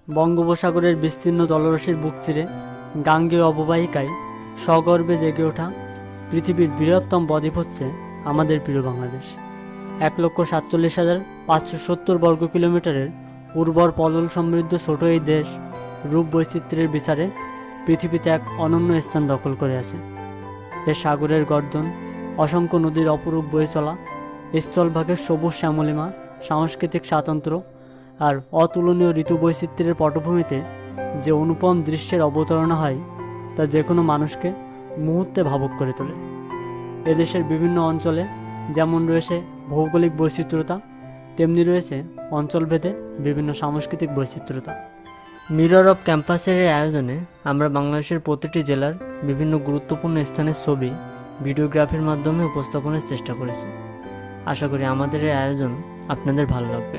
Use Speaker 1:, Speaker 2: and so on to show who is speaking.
Speaker 1: বঙ্গোপসাগরের বিস্তীর্ণ জলরাশির বুক চিরে গাঙ্গেয় অববাহিকায় সগর্বে জেগে ওঠা পৃথিবীর বৃহত্তম বদ্বীপ হচ্ছে আমাদের প্রিয় বাংলাদেশ। ১,৪৭,৫৭০ বর্গ কিলোমিটারের উর্বর পলল সমৃদ্ধ ছোট এই দেশ রূপ বৈচিত্র্যের বিচারে পৃথিবীতে এক অনন্য স্থান দখল করে আছে। এর সাগরের গর্জন, অসংখ্য নদীর অপরূপ বয়ে চলা, স্থলভাগের সবুজ শ্যামলিমা, সাংস্কৃতিক স্বাতন্ত্র্য আর অতুলনীয় ঋতু বৈচিত্র্যের পটভূমিতে যে অনুপম দৃশ্যের অবতারণা হয় তা যে কোনো মানুষকে মুহূর্তে ভাবুক করে তোলে। এদেশের বিভিন্ন অঞ্চলে যেমন রয়েছে ভৌগোলিক বৈচিত্র্যতা, তেমনি রয়েছে অঞ্চলভেদে বিভিন্ন সাংস্কৃতিক বৈচিত্র্যতা। মিরর অফ ক্যাম্পাসের এই আয়োজনে আমরা বাংলাদেশের প্রতিটি জেলার বিভিন্ন গুরুত্বপূর্ণ স্থানের ছবি ভিডিওগ্রাফির মাধ্যমে উপস্থাপনের চেষ্টা করেছি। আশা করি আমাদের এই আয়োজন আপনাদের ভালো লাগবে।